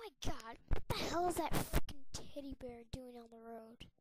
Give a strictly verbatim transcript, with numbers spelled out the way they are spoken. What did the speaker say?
my god, what the hell is that freaking teddy bear doing on the road?